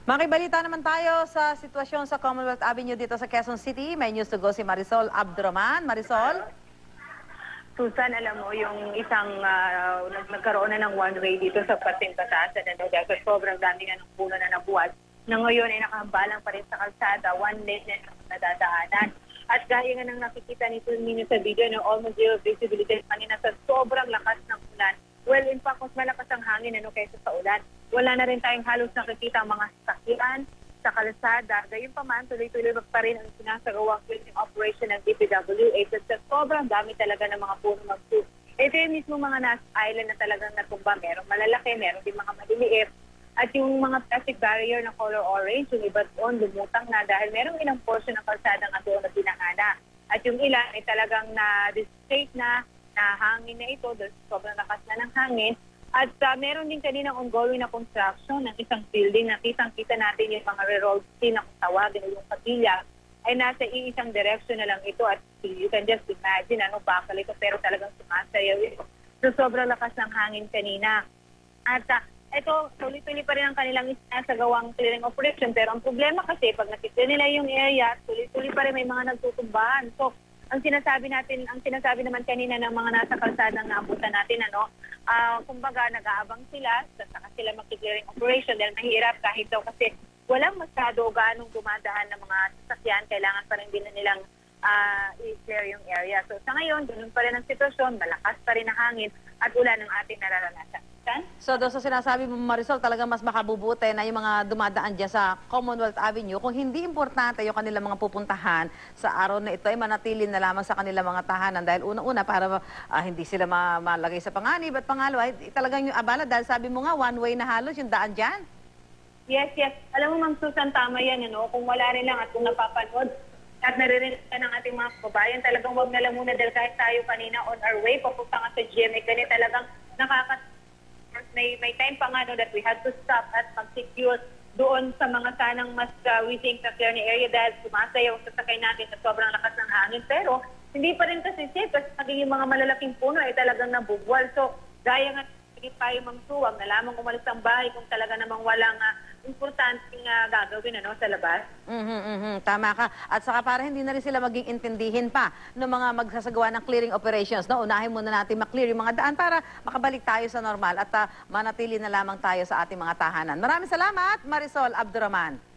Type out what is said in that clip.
Makibalita naman tayo sa sitwasyon sa Commonwealth Avenue dito sa Quezon City. May news to go si Marisol Abduraman. Marisol? Susan, alam mo, yung isang nagkaroon na ng one-way dito sa Pating Batasan, dahil sa sobrang dami nga ng puno na nabuhat, na ngayon ay nakahambalang pa rin sa kalsada, one lane na nadadaanan. At gaya nga ng nakikita ninyo sa video, no, almost zero visibility kanina sa sobrang lakas ng ulan. Well, in fact, mas malakas ang hangin kaysa sa ulan. Wala na rin tayong halos nakikita ang mga sasakyan sa kalsada. Gayunpaman, tuloy-tuloy pa rin ang sinasagawang cleaning operation ng DPWH at sa sobrang dami talaga ng mga puno mag-soup. Ito yung mismo mga nasa island na talagang natumba. Merong malalaki, meron din mga maliliit. At yung mga plastic barrier na color orange, yung iba doon lumutang na dahil merong ilang portion ng kalsada nga doon na binahana. At yung ilan ay talagang na-displaced na hangin na ito, dahil sobrang lakas na ng hangin. At meron din kaninang ongoing na construction ng isang building na kitang-kita natin yung mga re-rolled steel na kung tawagin o yung kapilya ay nasa iisang direction na lang ito at you can just imagine bakal ito pero talagang sumasayaw ito. So sobrang lakas ng hangin kanina. At ito, tuloy-tuloy pa rin ang kanilang isasagawang clearing operation pero ang problema kasi pag nakita nila yung area, tuloy-tuloy pa rin may mga nagtutumbahan. So ang sinasabi naman kanina ng mga nasa kalsadang naabutan natin, kumbaga nag-aabang sila, saka sila mag-clearing operation dahil mahirap kahit daw kasi walang masyado o ganong dumadaan ng mga sasakyan, kailangan pa rin din na nilang i-clear yung area. So sa ngayon, ganun pa rin ang sitwasyon, malakas pa rin ang hangin at ulan ang ating nararanasan. So doon sa sinasabi mo, Marisol, talagang mas makabubuti na yung mga dumadaan dyan sa Commonwealth Avenue. Kung hindi importante yung kanilang mga pupuntahan sa araw na ito, ay manatili na lamang sa kanilang mga tahanan. Dahil unang-una, para hindi sila malagay sa panganib. At pangalawa, talagang yung abala, dahil sabi mo nga, one way na halos yung daan dyan. Yes. Alam mo, Ma'am Susan, tama yan. Kung wala rin lang at kung napapanood at naririnig ka ng ating mga kababayan, talagang wag na lang muna dahil kahit tayo kanina on our way, papunta nga sa GMA, ganit talagang may time pa nga that we had to stop at mag-secure doon sa mga sanang mas we think na clear ni area dahil sumasayaw sa sakay natin sa sobrang lakas ng hangin. Pero hindi pa rin kasi safe kasi magiging mga malalaking puno ay talagang nabugwal. So gaya nga tayo mamsuwag na lamang umalis ang bahay kung talaga namang walang importanteng gagawin sa labas. Tama ka. At saka para hindi na rin sila maging intindihin pa ng mga magsasagawa ng clearing operations. Unahin muna natin maklear yung mga daan para makabalik tayo sa normal at manatili na lamang tayo sa ating mga tahanan. Maraming salamat, Marisol Abduraman.